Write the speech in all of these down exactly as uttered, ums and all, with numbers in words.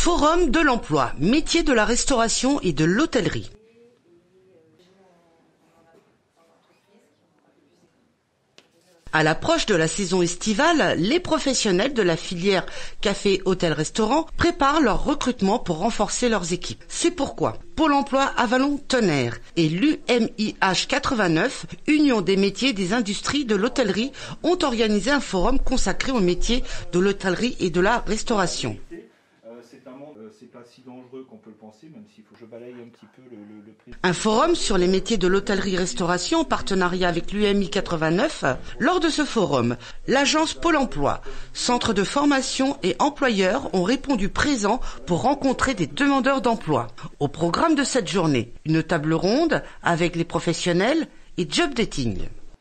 Forum de l'emploi, métier de la restauration et de l'hôtellerie. À l'approche de la saison estivale, les professionnels de la filière café, hôtel, restaurant préparent leur recrutement pour renforcer leurs équipes. C'est pourquoi Pôle emploi Avalon-Tonnerre et l'U M I H quatre-vingt-neuf, Union des métiers des industries de l'hôtellerie, ont organisé un forum consacré aux métiers de l'hôtellerie et de la restauration. C'est pas si dangereux qu'on peut le penser, même s'il faut que je balaye un petit peu le, le, le prix. Un forum sur les métiers de l'hôtellerie-restauration en partenariat avec l'U M I quatre-vingt-neuf. Lors de ce forum, l'agence Pôle emploi, centre de formation et employeurs ont répondu présents pour rencontrer des demandeurs d'emploi. Au programme de cette journée, une table ronde avec les professionnels et job dating.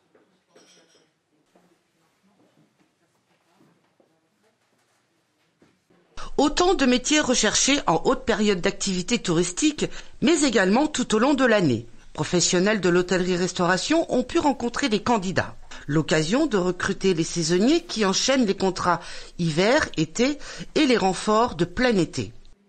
Autant de métiers recherchés en haute période d'activité touristique, mais également tout au long de l'année. Professionnels de l'hôtellerie-restauration ont pu rencontrer des candidats. L'occasion de recruter les saisonniers qui enchaînent les contrats hiver, été et les renforts de plein été.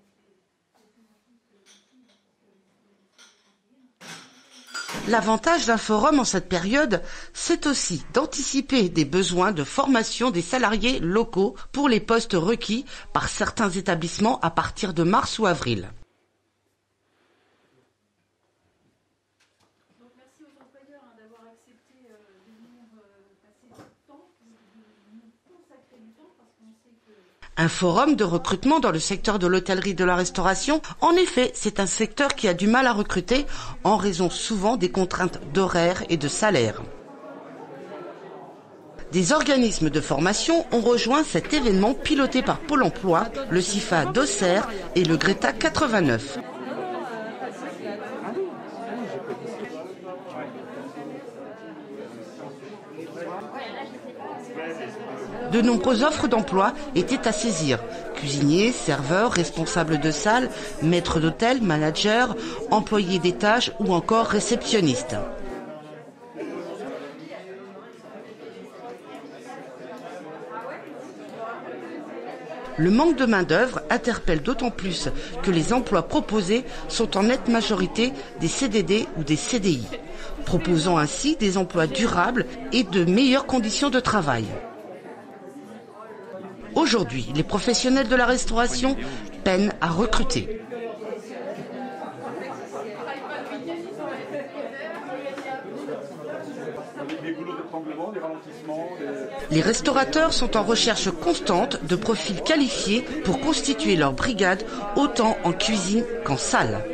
L'avantage d'un forum en cette période, c'est aussi d'anticiper des besoins de formation des salariés locaux pour les postes requis par certains établissements à partir de mars ou avril. Donc merci aux employeurs hein, d'avoir accepté euh, de venir euh, passer du temps, de nous consacrer du temps parce qu'on sait que... Un forum de recrutement dans le secteur de l'hôtellerie et de la restauration, en effet, c'est un secteur qui a du mal à recruter en raison souvent des contraintes d'horaire et de salaire. Des organismes de formation ont rejoint cet événement piloté par Pôle emploi, le CIFA d'Auxerre et le Greta quatre-vingt-neuf. De nombreuses offres d'emploi étaient à saisir. Cuisiniers, serveurs, responsables de salle, maîtres d'hôtel, managers, employés d'étage ou encore réceptionnistes. Le manque de main-d'œuvre interpelle d'autant plus que les emplois proposés sont en nette majorité des C D D ou des C D I, proposant ainsi des emplois durables et de meilleures conditions de travail. Aujourd'hui, les professionnels de la restauration peinent à recruter. Les restaurateurs sont en recherche constante de profils qualifiés pour constituer leur brigade autant en cuisine qu'en salle.